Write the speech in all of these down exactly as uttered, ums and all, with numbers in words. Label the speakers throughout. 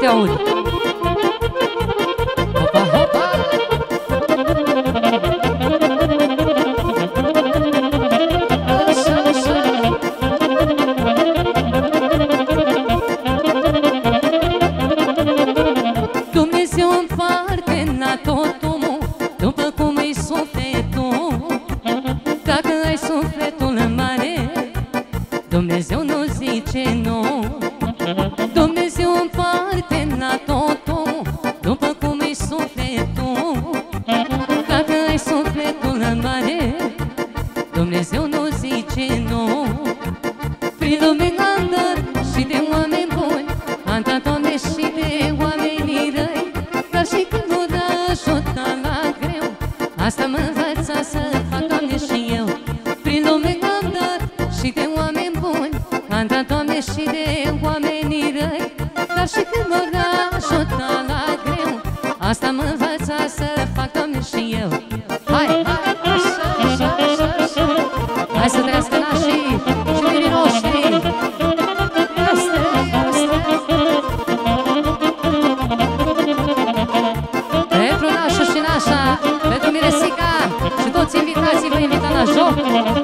Speaker 1: te aud. Hopa, hopa. Dumnezeu împarte la tot omul după cum e sufletul. Dacă ai sufletul mare, Dumnezeu nu zice nu. Dumnezeu împarte la tot omul după cum e sufletul. Dacă ai sufletul mare, Dumnezeu nu zice nu. Prin lume am dat și de oameni buni, am dat, Doamne, și de oamenii răi. Dar și când nu dă ajută la greu, asta mă învăța să fac, Doamne, și eu. Prin lume am dat și de oameni buni, am dat, Doamne, și de oamenii răi. Dar și când nu dă ajută la greu, asta mă învăța să fac, Doamne, și eu. Hai, hai, așa, așa, așa, așa. Hai să trăiască nașii și mirii noștri. Este, este. Pentru nașul și nașa, pentru Miresica și toți invitații vă invită la joc.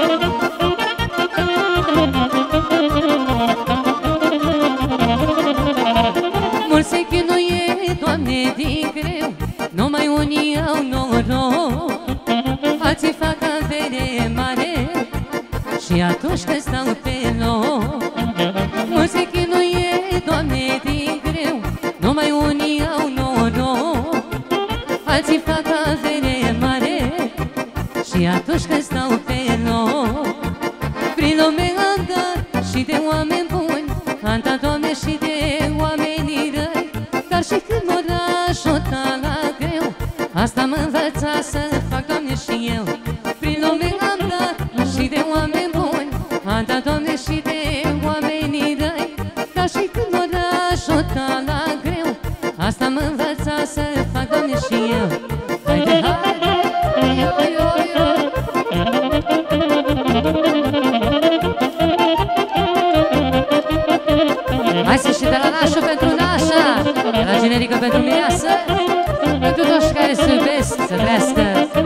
Speaker 1: Mulți se chinuie, Doamne, din greu, numai unii au noroc. Alții fac avere mare și atunci când stau pe loc. Mulți se chinuie, Doamne, din greu, numai unii au noroc. Alții fac avere mare și atunci când stau pe loc. Prin lume am dat și de oameni buni, am dat, Doamne, și de oamenii răi. Dar și când mă ajută la greu, asta mă învăța să fac, Doamne, și eu. Prin lume am dat și de oameni buni, am dat, Doamne, și de oamenii răi. Dar și când mă ajută la greu, asta mă învăța să fac, Doamne, și eu. Haide, haide, yo, yo, yo. Hai să și de la nașul pentru nașa, de la generică pentru mireasă, pentru toți care se iubesc să trăiască.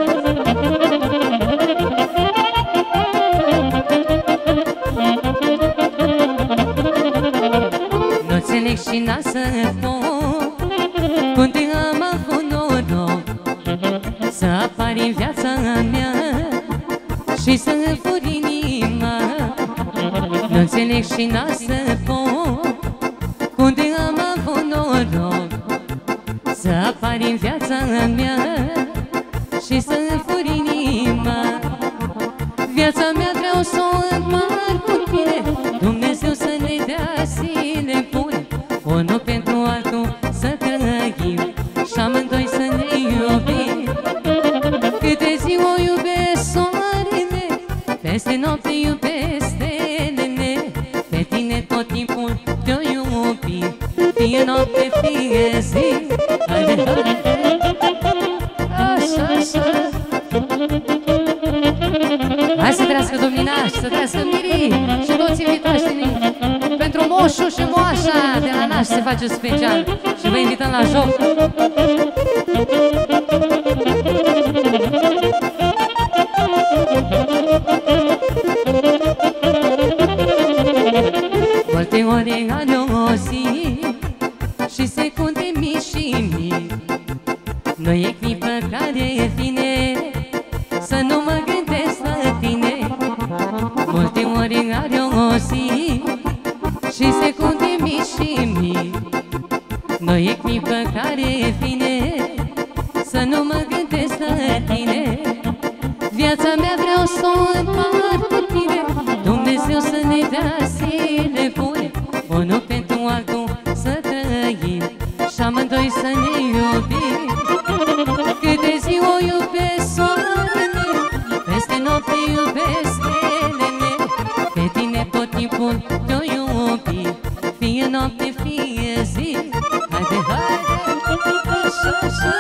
Speaker 1: Nu înțeleg și n-a să pot cum te am avut noroc să apari în viața mea și să înfuri inima. Nu înțeleg și n-a să pot cum te am avut noroc să apari în viața mea și să înfuri inima. Viața mea vreau să o împart cu tine, Dumnezeu să ne dea zile bune, unul pentru altul să trăim și amândoi să ne iubim. Câte zi o iubesc soarele, peste noapte iubesc stelele. Pe tine tot timpul te-o iubi, fie noapte, fie zi. Haide, haide, așa, așa. Hai să trăiască domninaș, să trăiască mirii și toți invitații. Pentru moșul și moașa de la naș se face special și vă invităm la joc. Multe ore ale o zi și secunde mii și mii, nu e clipă care vine să nu mă gândesc la tine. Multe ori are o zi și secunde mii și mii, nu e clipă care vine să nu mă gândesc la tine. Viața mea vreau să o împart cu tine, Dumnezeu să ne dea zile bune, unul pentru altul să trăim și amândoi să ne iubim. Câte zi o iubesc soarele, peste noapte iubesc stelele. Pe tine tot timpul te-o iubi, fie noapte, fie zi. Haide, haide, așa, așa.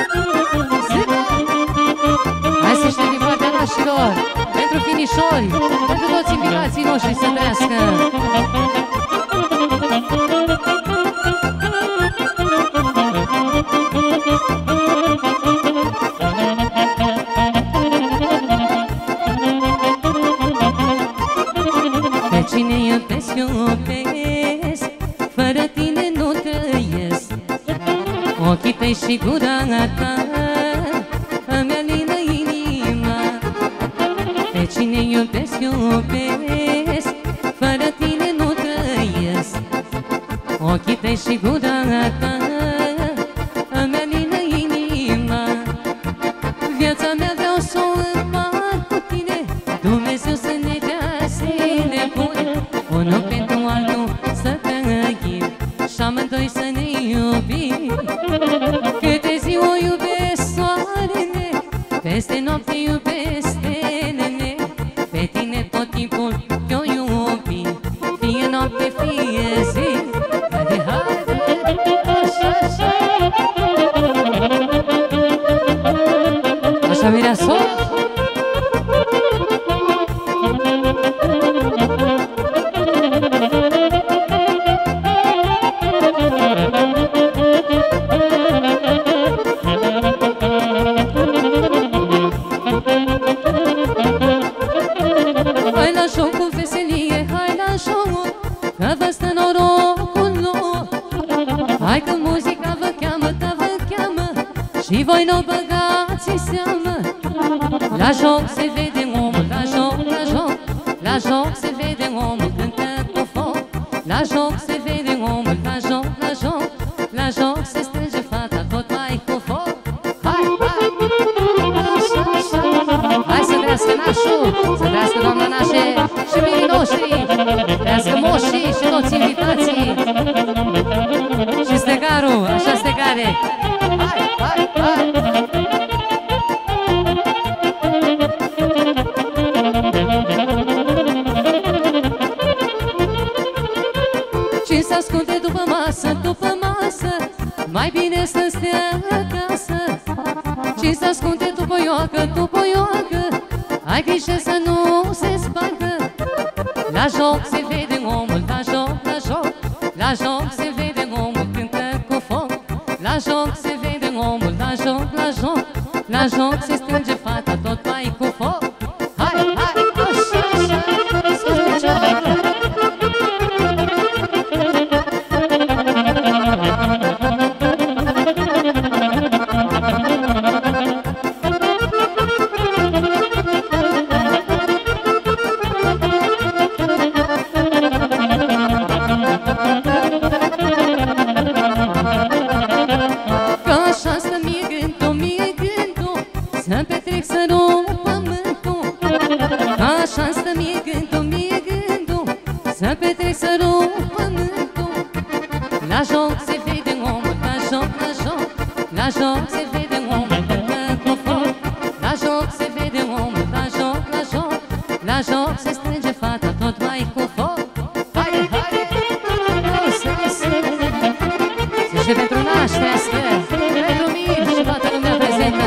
Speaker 1: Hai să știm din partea nașilor, pentru finișori, pentru toți invitații noștri să trăiască. Ochii tăi și gura ta îmi alină inima. Pe cine iubesc, iubesc, fără tine nu trăiesc. Ochii tăi și gura ta îmi alină inima. Viața mea vreau să o împart cu tine, Dumnezeu să ne dea zile bune, unul pentru altul să trăim și amândoi să ne iubim. Câte zi o iubesc soarele, peste noapte iubesc stelele. Pe tine tot timpul eu iubi, fie noapte, fie zi. Haide, haide, așa, așa. Așa mirea sol. Hai la joc cu veselie, hai la joc, că vă stă norocul lor. Hai că muzica vă cheamă, da vă cheamă, și voi n-o băgați în seamă. La joc se vede omul, la joc, la joc, la joc se vede omul, cântă cu foc. La joc se vede omul, la joc, la joc, la joc se strânge fata tot mai cu foc. Hai, hai, așa, așa. Hai să trească nașul, să trească doamna nașe și mirii noștri, trească moșii și toți invitații. Și stegarul, așa stegare. Hai, hai, hai. Cine se ascunde după masă, după masă, mai bine să stea acasă. Cine se ascunde după ioacă, după ioacă, ai grijă să nu se spargă. La joc se vede omul, la joc, la joc, la joc se vede omul, cântă cu foc. La joc se vede omul, la joc, la joc, la joc se strânge fata tot mai cu foc. Hai, hai, așa, așa, sus picioare. Să petrec să rup pământul, așa stă mie gândul, mie gândul, să petrec să rup pământul. La joc se vede omul, la joc, la joc, la joc se vede omul, cântă cu foc. La joc se vede omul, la joc, la joc, la joc se strânge fata tot mai cu foc. Haide, haide, să știe pentru naștească, pentru mine și toată lumea prezentă.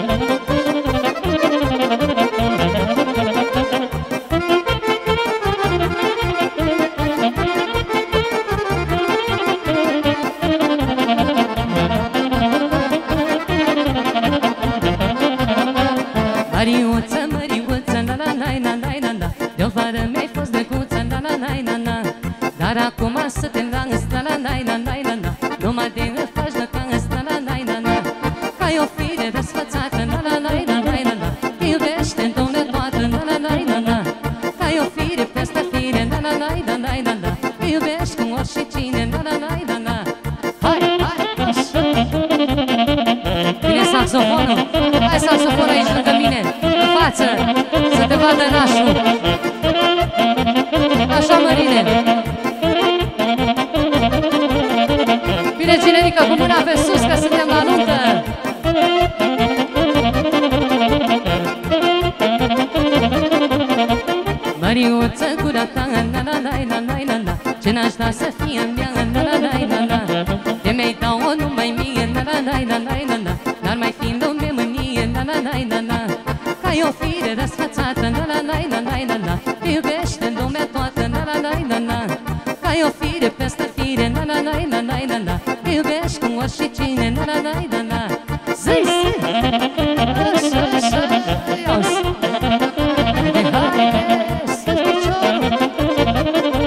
Speaker 1: Măriuță, măriuță, na na na na na na na, de-o vară mi-ai fost drăguță, na na na na na. Dar acum să te lanți, na na na na na na na, numai de îl faci de cans, na na na na na. Ca o fire răsfățată, na na na na na na na, iubește-n Domnul toată, na na na na na. Ca o fire peste fire, na na na na na na na, iubești cu orice cine, na na na na na. Hai, hai, așa. Vine saxofonul, hai saxofonul aici lângă mine, în față, să te vadă nașul. Așa, Mărine. Bine, cine ridică cu mâna pe sus, că suntem la nuntă. Măriuță, gura ta, na na na na na na na, ce n-aș da să fie mea, na na na na na. De mi-ai dau-o numai mie, na na na na na na na, n-ar mai fi în lume mânie, na na na na na. Ca o fire răsfățată, na na na na na na na, iubește-n lumea toată, na na na na na. Ca o fire peste fire, na na na na na na na, iubești cu orice cine, na na na na na. Zi, zi, așa, așa, ios. Haide, haide, să-ți piciorul.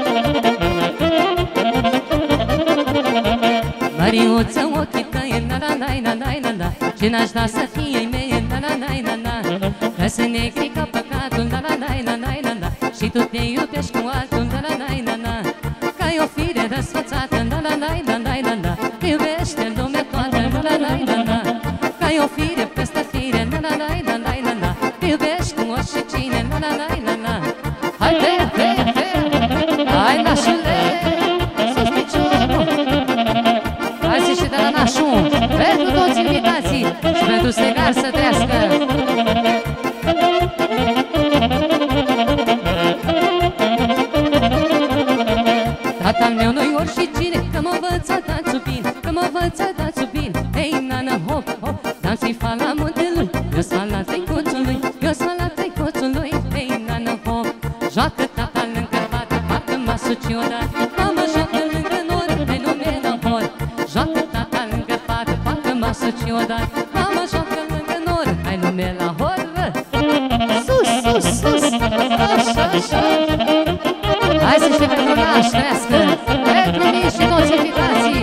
Speaker 1: Măriuță, ochii tăi, na na la la la la. Ce n-aș da să fie ei mei, la la la la la. Că sunt negri ca păcatul, la la la la la la la. Și tu te iubești cu altul, la la la la la. Că ai o fire răsfățată, la la la la la la la. Te iubește lumea toată, la la la la la. Că ai o fire peste fire, la la la la la la la. Te iubești cu orice cine, la la la la la. Hai, te, te, te. Hai, nașule, sus piciorul. Hai să și de la nașul, pentru toți invitații și pentru Stegar să trăiască. Tatăl meu nu-i oricine, că mă învăța dați-o bine, că mă învăța dați-o bine. Hei, nana, hop, hop, danți-i fa la muntelui, eu-s fa la tăicuțului, eu-s fa la tăicuțului. Hei, nana, hop, joacă tata lângă fată, parcă m-a suci odată. Mama joacă lângă nor, pe lume la hor. Joacă tata lângă fată, parcă m-a suci odată. Mama joacă lângă nor, hai lume la hor. Sus, sus, sus, așa, așa. Hai să știi pentru naș, trească, pentru mii și toți invitații.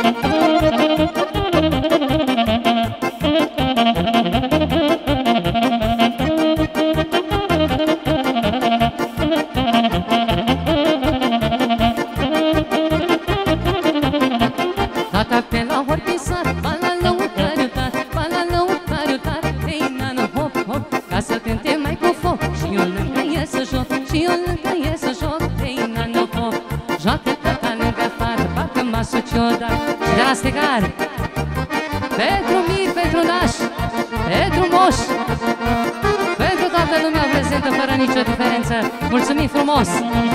Speaker 1: Tata pe la ori pe sat, ba la lăutariu tat, ba la lăutariu tat. Hei, nana, hop, hop, ca să cânte mai cu foc. Și eu lângă e să joc, și eu lângă e să joc. Hei, nana, hop, joacă tata lângă fată, parcă m-a suci odată. Și de la Stegar, pentru mii, pentru naș, pentru moș, pentru toată lumea prezentă fără nicio diferență. Mulțumim frumos!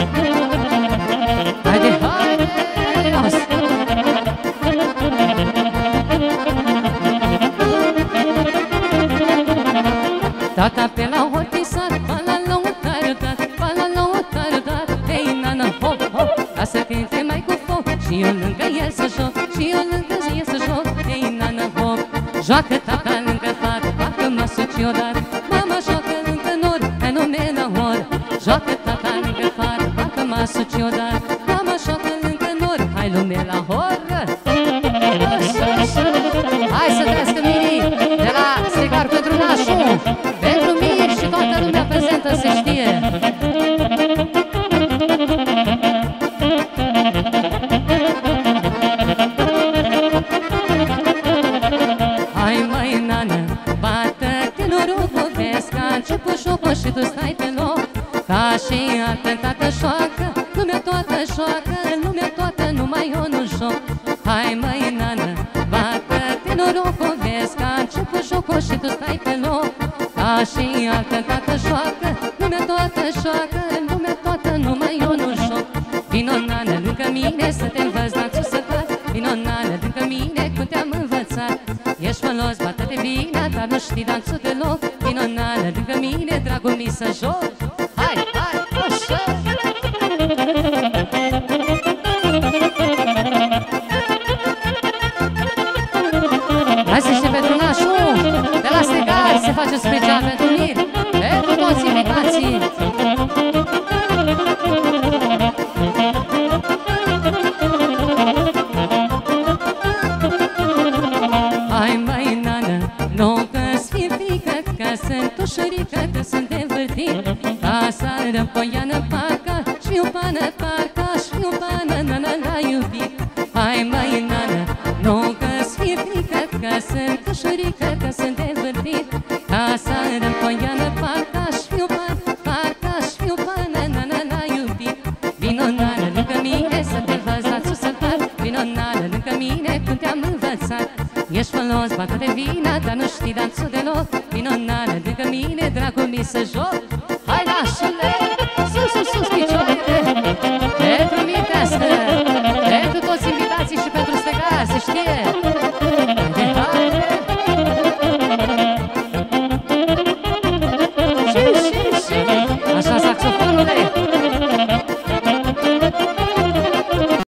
Speaker 1: Haide, haide, frumos! Tata pe la ori pe sat, ba la lăutariu dat, ba la lăutariu dat. Hei, nana, hop, hop, ca să cânte mai cu foc. Și eu lângă el să joc, și eu lângă el să joc. Hei, nana, hop, joacă tata lângă fată, parcă m-a suci odată. Mama joacă lângă nor, pe nume la hor. Joacă tata lângă fată, parcă m-a suci odată. Mama joacă lângă nor, hai lume la hor. Așa, așa. Hai să trească Miri, de la Stegar pentru nașul, pentru mine și toată lumea prezentă se știe. Hai măi, nană, bată-te norocul, vezi că a început jocul și tu stai pe loc. Ca și altă tată joacă, lumea toată joacă, lumea toată numai eu nu joc. Hai măi, nană, bată-te norocul, vezi că a început jocul și tu stai pe loc. Ca și altă tată joacă, lumea toată joacă, lumea toată numai eu nu joc. Vino, nană, lângă mine să te învăț danțul să faci. Vino, nană, lângă mine cum te-am învățat. Ești folos, bată-te bine, dar nu știi danțul deloc. Vino, nană, lângă mine, dragul mi să joc. Hai, hai, așa! Hai să știi pentru nașul, de la Stegar se face special pentru Mir, pentru toți invitații. Hai măi, nană, nu că-ți fie frică, că sunt ușurică, că sunt de vârtit. Ca sară poiană parca, și o pană parca, și o pană, nana, l-a iubit. Hai măi, nană, nu că-ți fie frică, că sunt ușurică, că sunt de vârtit. Ca sară poiană parca, și o pană parca, și o pană, nana, l-a iubit. Vino, nană, lângă mine să te învăț danțul să fac. Vino, nană, lângă mine cum te-am învățat. Ești folos, bată-te vina, dar nu știi danțul deloc. Vino, nană, lângă mine, dragul mi să joc.